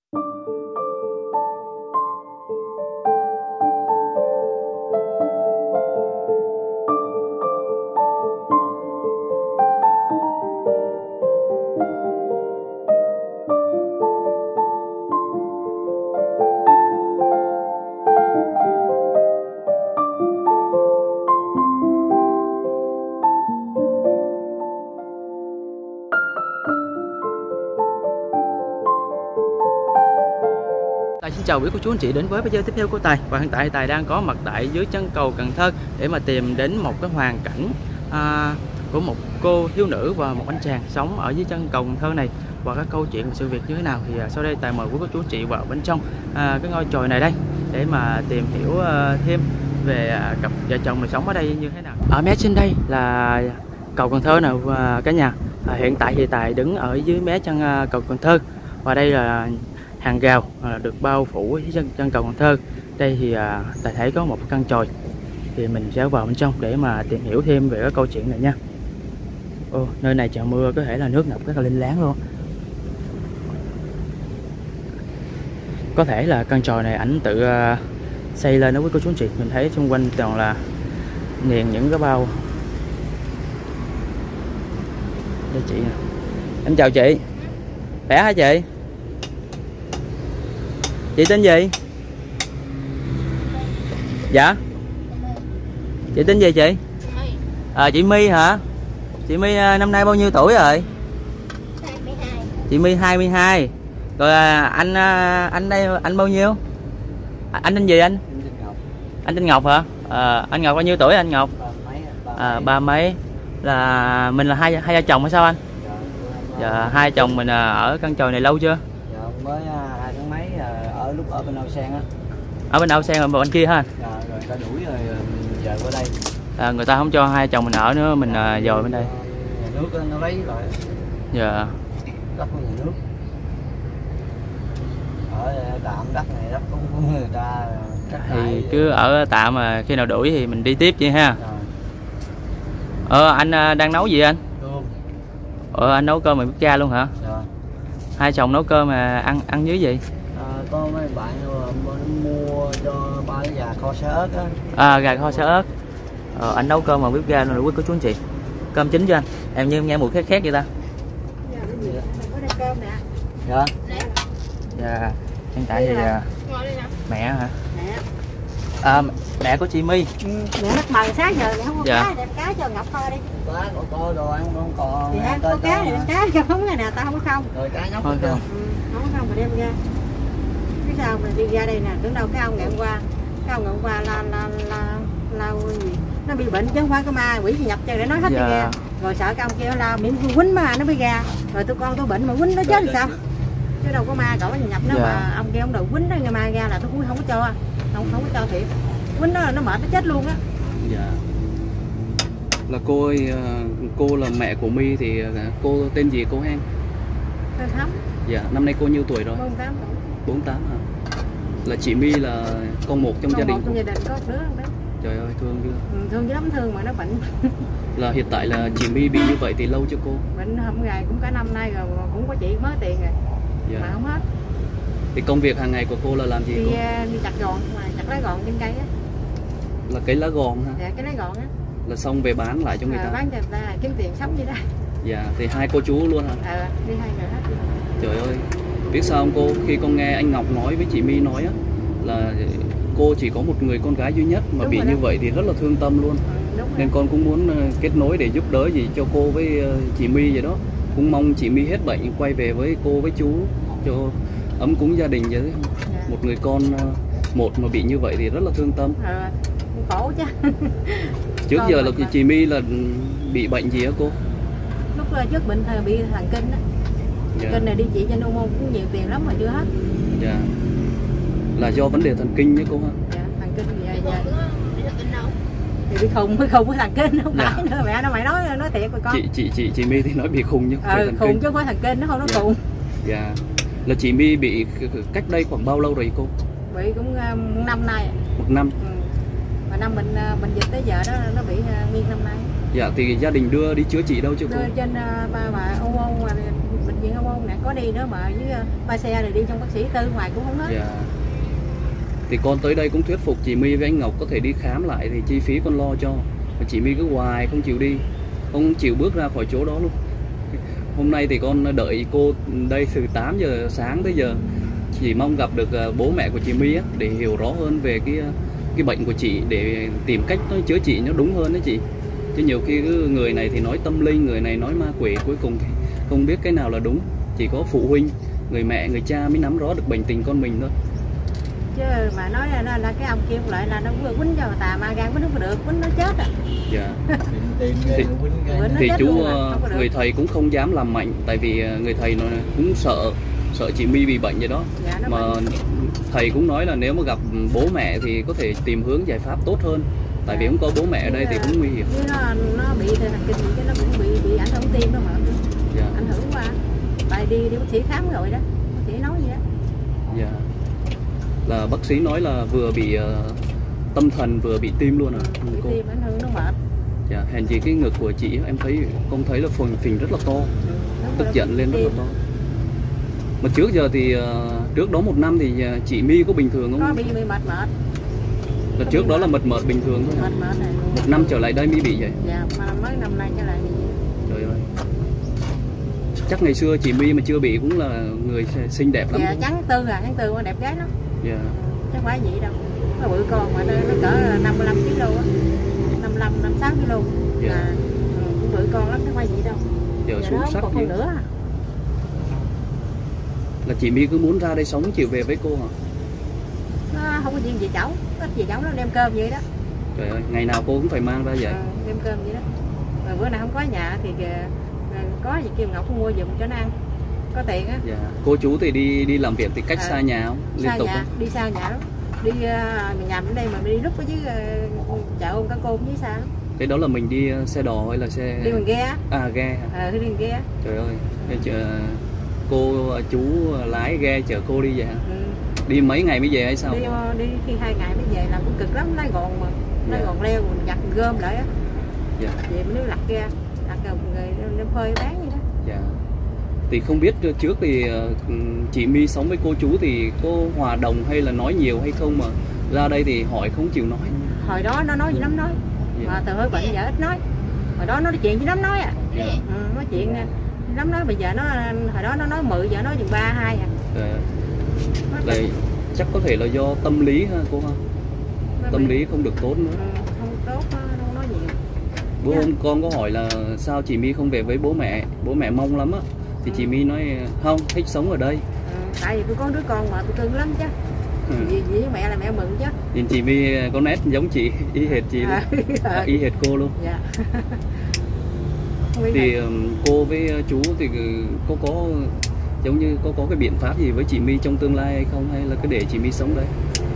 Xin chào quý cô chú anh chị đến với video tiếp theo của Tài. Và hiện tại Tài đang có mặt tại dưới chân cầu Cần Thơ để mà tìm đến một cái hoàn cảnh của một cô thiếu nữ và một anh chàng sống ở dưới chân cầu Cần Thơ này. Và các câu chuyện và sự việc như thế nào thì sau đây Tài mời quý cô chú anh chị vào bên trong cái ngôi chòi này đây để mà tìm hiểu thêm về cặp vợ chồng này sống ở đây như thế nào. Ở mé trên đây là cầu Cần Thơ nào cả nhà. Hiện tại thì Tài đứng ở dưới mé chân cầu Cần Thơ và đây là hàng rào được bao phủ dưới chân cầu Cần Thơ. Đây thì Tài thấy có một căn chòi thì mình sẽ vào bên trong để mà tìm hiểu thêm về cái câu chuyện này nha. Nơi này trời mưa có thể là nước ngập rất là linh láng luôn. Có thể là căn chòi này ảnh tự xây lên đó quý cô chú anh chị. Mình thấy xung quanh toàn là niền những cái bao. Đây chị nè. Em chào chị. Khỏe hả chị? Chị tên gì? Dạ. Chị tên gì chị? Chị My hả? Chị My năm nay bao nhiêu tuổi rồi? 22. Chị My 22. Rồi anh đây anh bao nhiêu? Anh tên gì anh? Anh tên Ngọc hả? Anh Ngọc bao nhiêu tuổi anh Ngọc? Ba mấy. Là mình là hai vợ chồng hay sao anh? Dạ, hai chồng mình ở căn chòi này lâu chưa? Dạ, mới 2 tháng mấy lúc ở bên Ao Sen á. Ở bên Ao Sen rồi bên kia hả anh? Dạ, rồi người ta đuổi rồi về qua đây. Người ta không cho hai chồng mình ở nữa, mình dời bên đây. Nhà nước nó lấy rồi. Dạ. Đất của nhà nước. Ở tạm đất này đất của người ta. Thì cứ ở tạm mà khi nào đuổi thì mình đi tiếp vậy ha. Dạ. Anh đang nấu gì anh? Cơm. Anh nấu cơm mà bếp ga luôn hả? Dạ. Hai chồng nấu cơm mà ăn dưới gì? Có mấy bạn mua cho ba cái gà kho xả ớt á. Gà kho xả ớt. Anh nấu cơm mà bếp ga luôn rồi quý cô chú anh chị. Cơm chín cho anh. Em như nghe mùi khét khét vậy ta. Có đây cơm nè. Dạ. Dạ. Hiện tại thì mẹ hả? Mẹ. Mẹ của chị My. Mẹ bắt mần sáng giờ mẹ không có Dạ. cá, đem cá cho Ngọc kho đi. Cá có đồ ăn không còn. Thì ăn có cá thì đem cá cho không này nè, tao không có không. Rồi cá nhóc Thôi không. Không có không mà đem ra. Biết sao mình đi ra đây nè, tưởng đâu cái ông ngày hôm qua. Cái ông ngày hôm qua la gì? Nó bị bệnh chứ không phải có ma quỷ gì nhập cho để nói hết cho nghe. Rồi sợ cái ông kia la miệng quýnh mà nó mới ra. Rồi tôi bệnh mà quýnh nó chết thì sao? Chứ đâu có ma cậu nhập nó mà ông kia ông đầu quýnh nó ma ra là tôi cũng không có cho. Không có cho thiệt. Quýnh nó mệt nó chết luôn á. Dạ. Là cô ơi, cô là mẹ của My thì cô tên gì cô hen? Tên Thắm. Dạ, năm nay cô nhiêu tuổi rồi? 48 tuổi. 48 hả? Là chị My là con một trong gia đình. Trong gia đình có đứa không đấy. Trời ơi thương chưa? Thương chứ lắm thương mà nó bệnh. Là hiện tại là chị My bị như vậy thì lâu chưa cô? Bệnh không gài cũng cả năm nay rồi cũng có chị mới tiền rồi. Dạ. Mà không hết. Thì công việc hàng ngày của cô là làm gì cô? Đi chặt gòn, mà chặt lá gòn trên cây á. Là cái lá gòn ha? Dạ, cái lá gòn á. Là xong về bán lại cho người ta. Bán cho người ta kiếm tiền sống vậy đó. Dạ, thì hai cô chú luôn hả? Đi hai người hết. Trời ơi, biết sao không cô? Khi con nghe anh Ngọc nói với chị My nói á là cô chỉ có một người con gái duy nhất mà Đúng bị rồi như đó. vậy thì rất là thương tâm luôn. Nên con cũng muốn kết nối để giúp đỡ gì cho cô với chị My vậy đó. Cũng mong chị My hết bệnh quay về với cô với chú cho ấm cúng gia đình vậy đó. Dạ. Một người con một mà bị như vậy thì rất là thương tâm. Khổ chứ. Trước giờ là chị My là bị bệnh gì á cô? Lúc trước bệnh bị thần kinh á. Dạ. Kinh này đi trị cho Nông cũng nhiều tiền lắm mà chưa hết. Dạ. Là do vấn đề thần kinh nhé cô ha? Dạ, thần kinh thì bị khùng mới thần kinh không phải nữa mẹ nó mày nói thiệt rồi con. Chị My thì nói bị khùng nhưng phải thần khùng kinh. chứ không phải thần kinh nó không nó khùng. Dạ. Là chị My bị cách đây khoảng bao lâu rồi cô? Bị cũng 1 năm nay. 1 năm. Mà năm bệnh dịch tới giờ đó nó bị nguyên năm nay. Dạ thì gia đình đưa đi chữa trị đâu chứ cô? Đưa trên bà Âu Âu bệnh viện Âu Âu nè, có đi nữa mà với ba xe này đi trong bác sĩ tư ngoài cũng không hết. Dạ. Thì con tới đây cũng thuyết phục chị My với anh Ngọc có thể đi khám lại thì chi phí con lo cho. Mà chị My cứ hoài không chịu đi, không chịu bước ra khỏi chỗ đó luôn. Hôm nay thì con đợi cô đây từ 8 giờ sáng tới giờ, chỉ mong gặp được bố mẹ của chị My á, để hiểu rõ hơn về cái bệnh của chị, để tìm cách nó chữa trị nó đúng hơn đó chị. Chứ nhiều khi cứ người này thì nói tâm linh, người này nói ma quỷ, cuối cùng thì không biết cái nào là đúng. Chỉ có phụ huynh, người mẹ, người cha mới nắm rõ được bệnh tình con mình thôi. Chứ mà nói là cái ông kia lại là nó vừa quýnh cho người ta mà gan quýnh không có được, quýnh nó chết à. Dạ. Thì chú người thầy cũng không dám làm mạnh, tại vì người thầy nó cũng sợ chị My bị bệnh vậy đó. Dạ, mà bệnh. Thầy cũng nói là nếu mà gặp bố mẹ thì có thể tìm hướng giải pháp tốt hơn, tại vì không có bố mẹ ở đây thì cũng nguy hiểm. Nó bị thần kinh gì chứ nó cũng bị ảnh hưởng tim đó mà. Dạ. Ảnh hưởng qua. Tại đi bác sĩ khám rồi đó, bác sĩ nói gì đó. Dạ. Là bác sĩ nói là vừa bị tâm thần vừa bị tim luôn à. Bị tim ảnh hưởng nó mệt. Dạ, hèn gì cái ngực của chị em thấy con thấy là phình rất là to, tức giận lên rất là to. Mà trước giờ thì trước đó 1 năm thì chị My có bình thường không? Có bị mệt. Là trước đó là mệt bình thường thôi. Mệt này. 1 năm trở lại đây mới bị vậy. Dạ, mà mới năm nay trở lại như vậy. Trời ơi. Chắc ngày xưa chị My mà chưa bị cũng là người xinh đẹp lắm. Dạ, trắng tư mà đẹp gái lắm. Dạ. Chứ không phải vậy đâu. Nó bự con mà nó cỡ 55 kg á. 55 56 kg. Dạ. Là cũng bự con lắm, chứ không phải vậy đâu. Giờ xuống sắc gì nữa. Là chị My cứ muốn ra đây sống chiều về với cô hả? Nó không có chuyện gì cháu, ít gì cháu nó đem cơm vậy đó. Trời ơi, ngày nào cô cũng phải mang ra vậy. Đem cơm vậy đó. Rồi bữa nào không có nhà thì có gì kêu Ngọc mua giùm cho nó ăn. Có tiền á. Dạ. Cô chú thì đi làm việc thì cách xa nhà không? Liên xa tục nhà, không? đi xa nhà lắm. Đi mình nhầm ở đây mà mình đi lúc ở dưới chợ Ôn Cá Côn dưới xa lắm. Cái đó là mình đi xe đò hay là xe... Đi bằng ghe. À, ghe hả? Đi bằng ghe. Trời ơi, cô chú lái ghe chở cô đi vậy hả? Ừ. Đi mấy ngày mới về hay sao? Đi khi 2 ngày mới về là cũng cực lắm, lái gòn mà. Lái gòn leo rồi giặt gom lại á. Dạ. Về mới lặt ghe, lặt rồi đem phơi bán vậy đó. Dạ. Thì không biết trước thì chị My sống với cô chú thì cô hòa đồng hay là nói nhiều hay không, mà ra đây thì hỏi không chịu nói. Hồi đó nó nói gì lắm nói. Dạ. Mà từ hơi bệnh giờ ít nói. Hồi đó nó nói chuyện gì lắm nói à. Dạ. Nói chuyện lắm nói, bây giờ nó hồi đó nó nói 10 giờ nói chừng 3 2 à. Là chắc có thể là do tâm lý ha cô ha. Tâm lý không được tốt nữa. Không tốt, không nói nhiều. Bữa hôm con có hỏi là sao chị My không về với bố mẹ mong lắm á. Thì chị My nói không, thích sống ở đây. Tại vì tôi có đứa con mà tôi cưng lắm chứ. Vì với mẹ là mẹ mừng chứ. Nhìn chị My có nét giống chị, y hệt chị luôn. Y hệt cô luôn. Dạ. Thì cô với chú thì có giống như có cái biện pháp gì với chị My trong tương lai hay không, hay là cứ để chị My sống đây?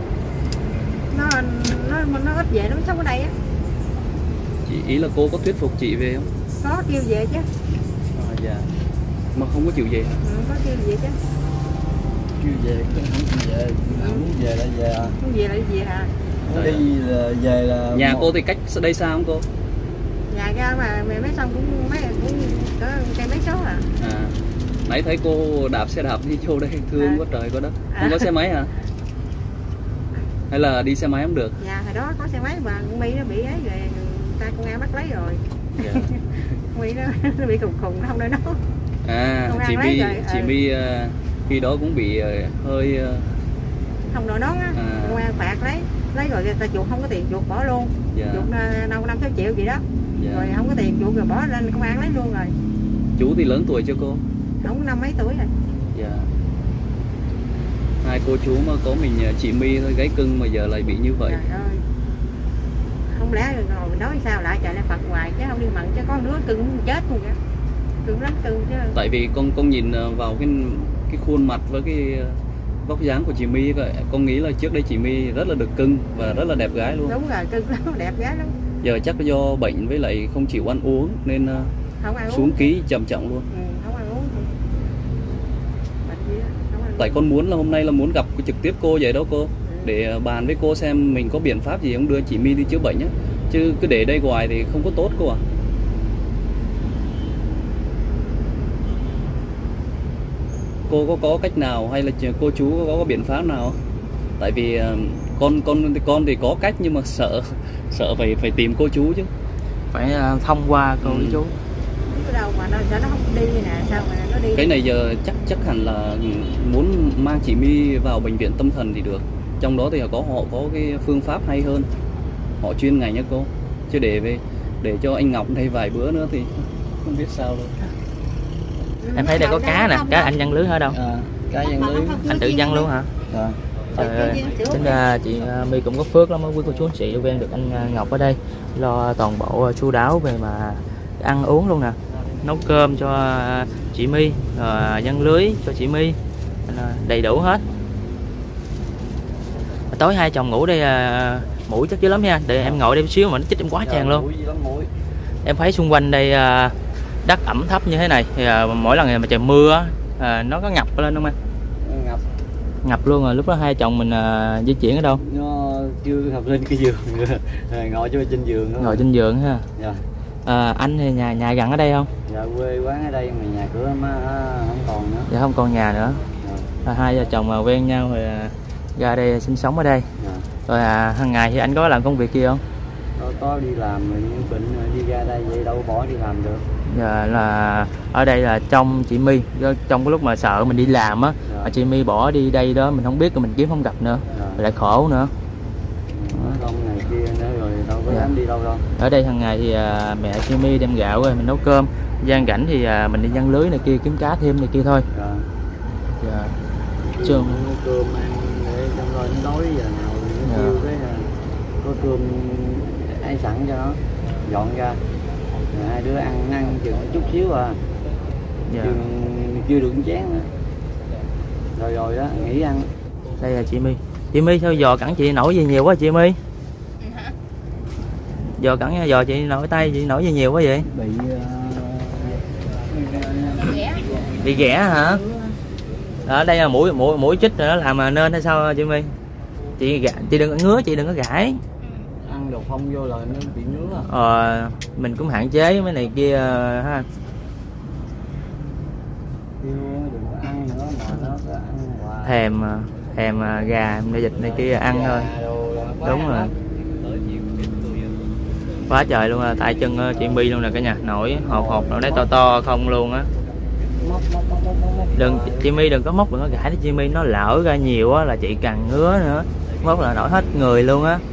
Nó ít về nó sống ở đây á. Chị ý là cô có thuyết phục chị về không? Có kêu về chứ. Dạ. Mà không có chịu về hả? Có kêu về chứ. Kêu về chứ không chịu về, muốn về là về à. Muốn về là về hả? Muốn đi là về là... Nhà cô thì cách đây xa không cô? Nhà ra mà mấy xong cũng có cây mấy số à. Nãy thấy cô đạp xe đạp đi vô đây thương quá trời quá đất. Không có xe máy hả? Hay là đi xe máy không được? Dạ, hồi đó có xe máy mà con My nó bị ấy rồi, ta công an bắt lấy rồi. Dạ. Con My nó bị khùng nó không nơi nó. Chị My khi đó cũng bị hơi không đội nón á. Công an phạt lấy rồi người ta chuột không có tiền chuột bỏ luôn. Dạ. Chuột đâu 5-6 triệu gì đó. Dạ. Rồi không có tiền chuột rồi bỏ lên công an lấy luôn rồi. Chú thì lớn tuổi chưa cô? Không, 50 mấy tuổi rồi. Dạ. Hai cô chú mà có mình chị My thôi, gái cưng mà giờ lại bị như vậy. Trời ơi. Không lẽ rồi mình nói sao lại trời lại Phật hoài chứ không đi mặn chứ, có đứa cưng chết luôn vậy. Cưng lắm cưng chứ. Tại vì con nhìn vào cái khuôn mặt với cái vóc dáng của chị My, con nghĩ là trước đây chị My rất là được cưng và rất là đẹp gái luôn. Đúng rồi, cưng lắm, đẹp gái lắm. Giờ chắc do bệnh với lại không chịu ăn uống nên xuống ký trầm trọng luôn. Không ăn uống. Tại con muốn là hôm nay là muốn gặp trực tiếp cô vậy đó cô, để bàn với cô xem mình có biện pháp gì không đưa chị My đi chữa bệnh á, chứ cứ để đây hoài thì không có tốt cô à. cô có cách nào hay là cô chú có biện pháp nào không? Tại vì con thì có cách nhưng mà sợ phải tìm cô chú chứ. Phải thông qua cô chú. Cái đầu mà nó không đi nè, sao mà nó đi? Cái này giờ chắc hẳn là muốn mang chị My vào bệnh viện tâm thần thì được. Trong đó thì họ có cái phương pháp hay hơn, họ chuyên ngành nhá cô. Chứ để cho anh Ngọc đây vài bữa nữa thì không biết sao đâu. Em thấy đây có cá nè, cá anh văng lưới hả đâu? Cá văng lưới. Anh tự văng luôn hả? Rồi. Trời ơi, tính ra chị My cũng có phước lắm, quý cô chú anh chị quen được anh Ngọc ở đây, lo toàn bộ chu đáo về mà ăn uống luôn nè, nấu cơm cho chị My, văng lưới cho chị My, đầy đủ hết. Tối hai chồng ngủ đây mũi chắc dữ lắm nha, để em ngồi đây một xíu mà nó chích em quá chàng luôn. Em thấy xung quanh đây đất ẩm thấp như thế này thì mỗi lần mà trời mưa nó có ngập lên không em? Ngập luôn rồi. Lúc đó hai chồng mình di chuyển ở đâu? Nó chưa ngập lên cái giường ngồi trên giường đó. Ngồi trên giường ha. Dạ. Anh thì nhà gần ở đây không? Dạ quê quán ở đây mà nhà cửa không còn nữa. Dạ không còn nhà nữa. Dạ. Hai vợ chồng mà quen nhau rồi ra đây sinh sống ở đây. Dạ. Rồi hàng ngày thì anh có làm công việc gì không? Có đi làm rồi nhưng bệnh rồi đi ra đây vậy đâu bỏ đi làm được. Dạ là ở đây là trong chị My, trong cái lúc mà sợ mình đi làm á, Dạ. chị My bỏ đi đây đó mình không biết rồi mình kiếm không gặp nữa. Dạ. Rồi lại khổ nữa. Đông này kia nữa rồi đâu có dám đi đâu đâu. Ở đây hàng ngày thì mẹ chị My đem gạo rồi mình nấu cơm, gian rảnh thì mình đi giăng lưới này kia kiếm cá thêm này kia thôi. Dạ. Dạ. Chưa cơm ăn để trong rồi nó đói giờ nào nó kêu cái có cơm ai sẵn cho nó dọn ra rồi hai đứa ăn chừng chút xíu à. Dạ. Chưa được chén nữa rồi đó nghỉ ăn. Đây là chị My. Chị My sao giò cẳng chị nổi gì nhiều quá chị My? Giò cẳng giò chị nổi tay chị nổi gì nhiều quá vậy? Bị ghẻ hả? Ở đây là mũi chích rồi nó làm nên hay sao chị My? Chị đừng có ngứa, chị đừng có gãi. Ăn đồ phong vô là nó bị ngứa. Mình cũng hạn chế mấy này kia ha. Đừng có ăn nữa mà nó cứ ăn hoài. Thèm gà để dịch này kia ăn thôi. Đúng rồi. Quá trời luôn à, tại chân chị My luôn nè cả nhà, nổi hột nổi đấy to không luôn á. Chị My đừng có móc, đừng có gãi, chị My nó lỡ ra nhiều á là chị càng ngứa nữa, móc là nổi hết người luôn á.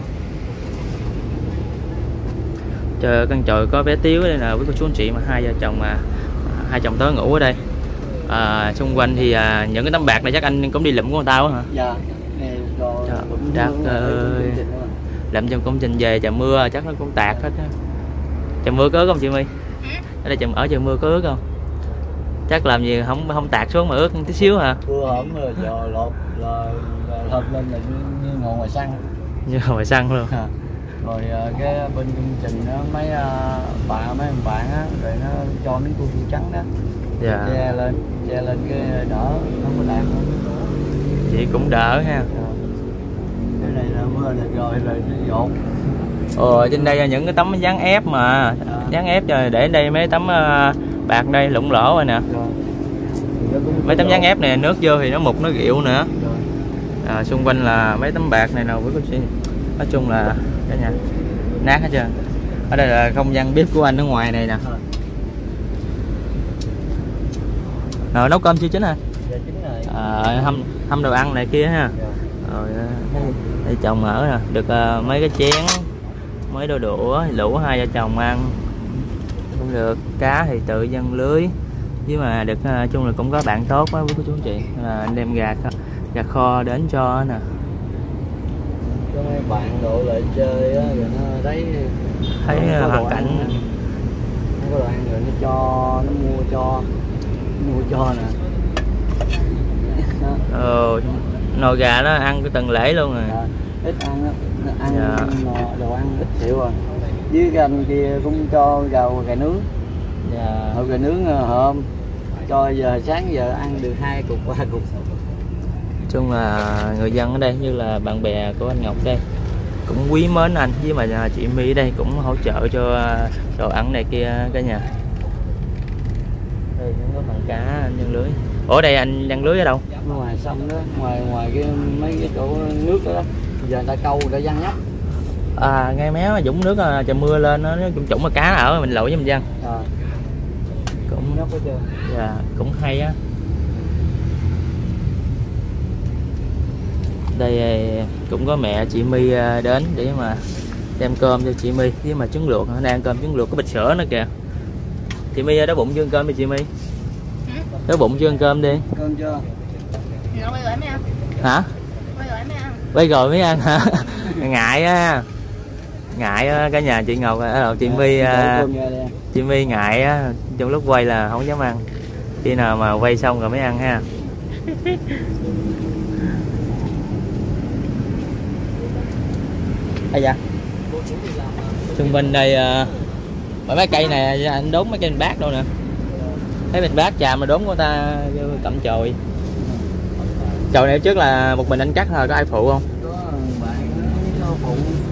Trời ơi, căn chòi có bé Tiếu đây nè với cô chú anh chị, mà hai chồng tớ ngủ ở đây. Xung quanh thì những cái tấm bạc này chắc anh cũng đi lụm của người ta quá hả? Dạ. Trời ơi, lụm trong công trình về trời mưa chắc nó cũng tạt hết á. Trời mưa có ướt không chị My? Ở đây ở trời mưa có ướt không? Chắc làm gì không tạt xuống mà ướt tí xíu hả? Mưa hổm rồi giờ lột là lên là như ngồi ngoài săn. Như ngoài săn luôn. Rồi cái bên công trình đó mấy ông bạn á rồi nó cho miếng cua trắng đó. Dạ. Che lên cái đỡ không có tạt nữa. Chị cũng đỡ ha. Cái này là mưa được rồi nó dột. Trên đây là những cái tấm dán ép mà dán ép rồi để đây mấy tấm bạc đây lủng lỗ rồi nè. Mấy tấm dán ép này nước vô thì nó mục nó rượu nữa. Xung quanh là mấy tấm bạc này nào với cô chị. Nói chung là cả nhà nát hết trơn. Ở đây là không gian bếp của anh ở ngoài này nè. Rồi nấu cơm chưa chín hả? Dạ chín rồi. Hâm đồ ăn này kia ha. Rồi đây chồng ở nè, được mấy cái chén, mấy đôi đũa, lũ hai vợ chồng ăn cũng được. Cá thì tự dân lưới, với mà được chung là cũng có bạn tốt quá với cô chú anh chị, anh đem gà kho đến cho nè. Có mấy bạn độ lại chơi á rồi nó thấy hoàn cảnh không có đồ ăn rồi nó mua cho nè. Nồi gà nó ăn cái tuần lễ luôn rồi. Ít ăn đó, đồ ăn ít xíu rồi. Với cái anh kia cũng cho gà nướng. Dạ. Gà nướng hôm cho giờ sáng giờ ăn được 2 cục 3 cục. Chung là người dân ở đây như là bạn bè của anh Ngọc đây cũng quý mến anh, với mà chị My ở đây cũng hỗ trợ cho đồ ăn này kia cả nhà. Đây cũng có phần cá nhân lưới. Ủa đây anh đang lưới ở đâu? Ngoài sông đó, ngoài cái mấy cái chỗ nước đó, giờ người ta câu người ta văng nhóc. À, ngay mé dũng nước trời mưa lên nó trũng mà cá ở mình lội với mình văng. Cũng nhóc hết trơn. Dạ, cũng hay á. Đây cũng có mẹ chị My đến để mà đem cơm cho chị My với mà trứng luộc, nó ăn cơm trứng luộc có bịch sữa nữa kìa. Chị My đói bụng chưa ăn cơm đi chị My? Đói bụng chưa ăn cơm đi. Cơm chưa? Nó quay rồi mới ăn. Hả? Quay rồi mới ăn. Quay rồi mới ăn hả? Ngại á. Ngại á, cả nhà chị Ngọc chị My chị My ngại á, trong lúc quay là không dám ăn. Khi nào mà quay xong rồi mới ăn ha. À dạ. Xung quanh đây mấy cây này anh đốn mấy cây mình bát đâu nè. Thấy mình bát chàm mà đốn của ta cầm chồi. Chồi này trước là một mình anh cắt thôi, có ai phụ không? Có bạn phụ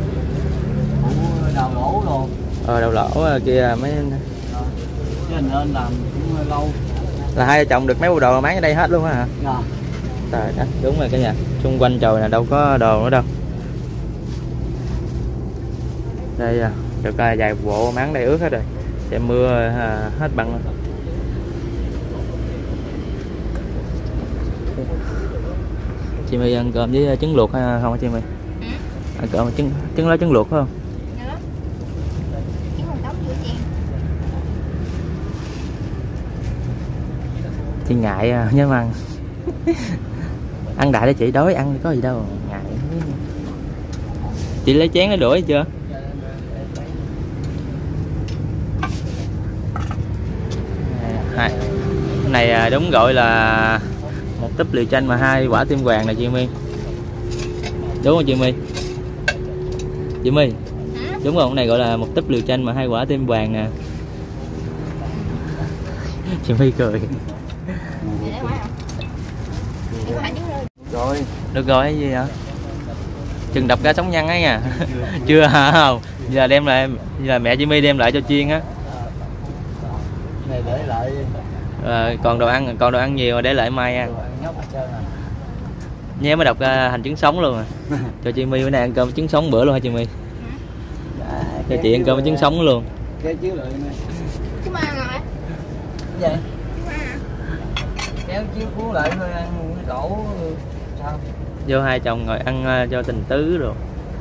đào lỗ rồi. Đầu lỗ kia mấy Chứ nên làm cũng lâu. là hai vợ chồng được mấy bộ đồ bán ở đây hết luôn á hả? Dạ. Trời đất, đúng rồi cả nhà. Xung quanh chồi này đâu có đồ nữa đâu. Đây được vài bộ máng đây ướt hết rồi. Trời mưa hết băng rồi. Chị My ăn cơm với trứng luộc hay không hả chị My? Ăn cơm trứng lá trứng luộc phải không? Chị ngại nhớ ăn. Ăn đại để chị đói ăn có gì đâu ngại. Chị lấy chén nó đũa chưa? Này đúng gọi là một túp liều chanh mà 2 quả tim vàng nè chị My. Đúng không chị My? Chị My. Đúng không? Cái này gọi là một túp liều chanh mà 2 quả tim vàng nè. Chị My cười. Rồi. Được rồi cái gì hả? Chừng đập cá sống nhăn ấy nha. Chưa hả không? Giờ đem lại, giờ mẹ chị My đem lại cho chiên á. Này để lại. Còn đồ ăn nhiều để lại mai ăn. Nhé mới đọc hành trứng sống luôn à. Cho chị My bữa nay ăn cơm trứng sống bữa luôn hả chị My? Cho chị ăn cơm trứng sống luôn. Cái chiếu lại nè. Chứ mà ăn rồi. Vậy? Kéo chiếu cuốn lại thôi ăn cái đổ sao? Vô hai chồng ngồi ăn cho tình tứ rồi.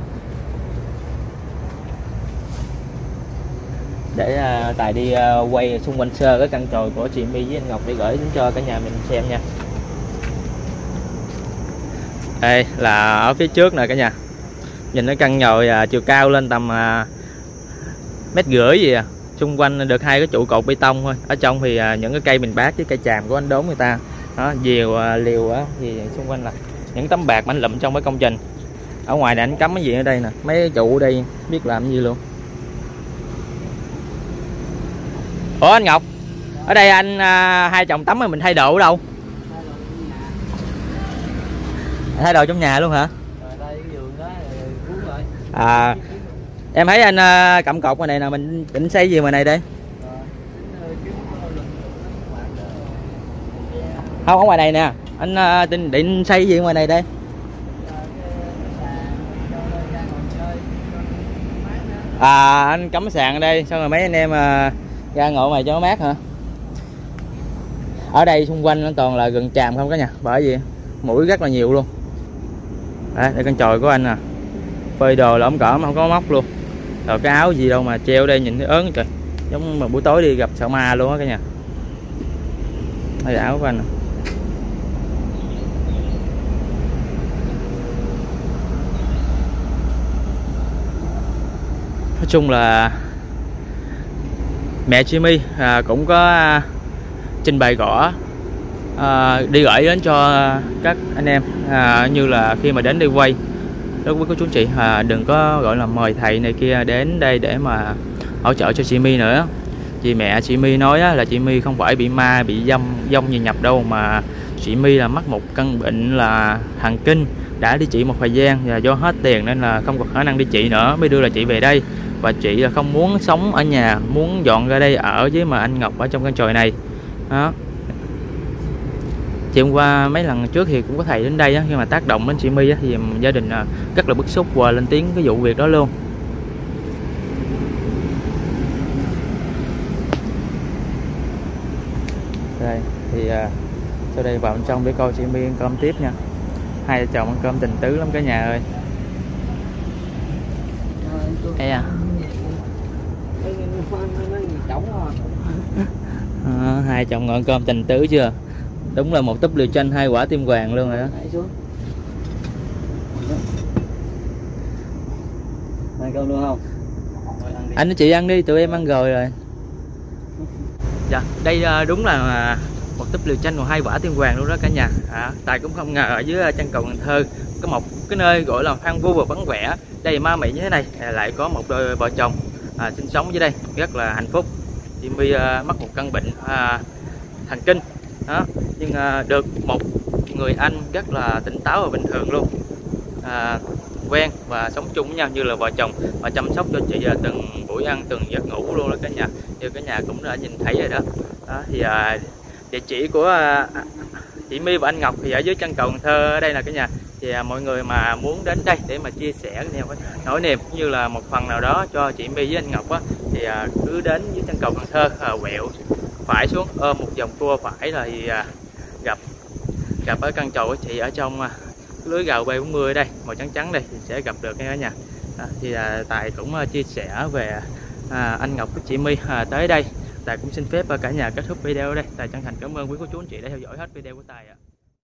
Để Tài đi quay xung quanh sơ cái căn chòi của chị My với anh Ngọc để gửi đến cho cả nhà mình xem nha. Đây là ở phía trước nè cả nhà. Nhìn cái căn nhồi chiều cao lên tầm 1,5 m gì à. Xung quanh được 2 cái trụ cột bê tông thôi. Ở trong thì những cái cây mình bát với cây tràm của anh đốn người ta. Đó, diều liều á thì xung quanh là những tấm bạc mà anh lụm trong cái công trình. Ở ngoài này anh cắm cái gì ở đây nè, mấy cái trụ ở đây biết làm gì luôn. Ủa anh Ngọc, ở đây anh hai chồng tắm mà mình thay đồ ở đâu? Thay đồ trong nhà luôn hả? À, em thấy anh cặm cột ngoài này nè, mình định xây gì ngoài này đây? Không, ở ngoài này nè, anh định xây gì ngoài này đây? À, anh cắm sàn ở đây, xong rồi mấy anh em ra ngồi ngoài cho nó mát hả? Ở đây xung quanh nó toàn là rừng tràm không cả nhà, bởi vì muỗi rất là nhiều luôn. Đây con chòi của anh nè, phơi đồ là ống cỏ mà không có móc luôn. Rồi cái áo gì đâu mà treo đây nhìn thấy ớn trời, giống mà buổi tối đi gặp sợ ma luôn á cả nhà. Đây là áo của anh nè. Nói chung là mẹ chị My cũng có trình bày gõ đi gửi đến cho các anh em như là khi mà đến đây quay đối với cô chú chị đừng có gọi là mời thầy này kia đến đây để mà hỗ trợ cho chị My nữa. Vì mẹ chị My nói là chị My không phải bị ma bị dông gì nhập đâu, mà chị My là mắc một căn bệnh là thần kinh, đã đi trị một thời gian và do hết tiền nên là không có khả năng đi trị nữa mới đưa là chị về đây. Và chị là không muốn sống ở nhà, muốn dọn ra đây ở với mà anh Ngọc ở trong căn chòi này đó. Chị hôm qua mấy lần trước thì cũng có thầy đến đây á, nhưng mà tác động đến chị My á, thì gia đình rất là bức xúc và lên tiếng cái vụ việc đó luôn. Đây thì sau đây vào bên trong để coi chị My ăn cơm tiếp nha. Hai vợ chồng ăn cơm tình tứ lắm cả nhà ơi. Đây à. Hai chồng ngồi ăn cơm tình tứ chưa? Đúng là một túp lều tranh 2 quả tim vàng luôn rồi đó. Ăn cơm luôn không? Anh với chị ăn đi, tụi em ăn rồi. Dạ, đây đúng là một túp lều tranh còn 2 quả tim vàng luôn đó cả nhà. Tài cũng không ngờ ở dưới chân cầu Cần Thơ có một cái nơi gọi là hoang vu và vắng vẻ, đây ma mị như thế này, lại có một đôi vợ chồng sinh sống dưới đây rất là hạnh phúc. Chị My mắc một căn bệnh thần kinh đó, nhưng được một người anh rất là tỉnh táo và bình thường luôn, quen và sống chung với nhau như là vợ chồng, và chăm sóc cho chị từng buổi ăn, từng giấc ngủ luôn đó cả nhà, như cả nhà cũng đã nhìn thấy rồi đó. Thì địa chỉ của chị My và anh Ngọc thì ở dưới chân cầu Cần Thơ ở đây là cả nhà. Thì mọi người mà muốn đến đây để mà chia sẻ niềm nỗi niềm cũng như là một phần nào đó cho chị My với anh Ngọc á, thì cứ đến dưới chân cầu Cần Thơ, quẹo phải xuống ôm một vòng cua phải là thì gặp ở căn chầu của chị ở trong lưới gạo B40 ở đây màu trắng trắng đây thì sẽ gặp được cả nhà. Thì Tài cũng chia sẻ về anh Ngọc với chị My tới đây. Tài cũng xin phép cả nhà kết thúc video ở đây. Tài chân thành cảm ơn quý cô chú anh chị đã theo dõi hết video của Tài ạ.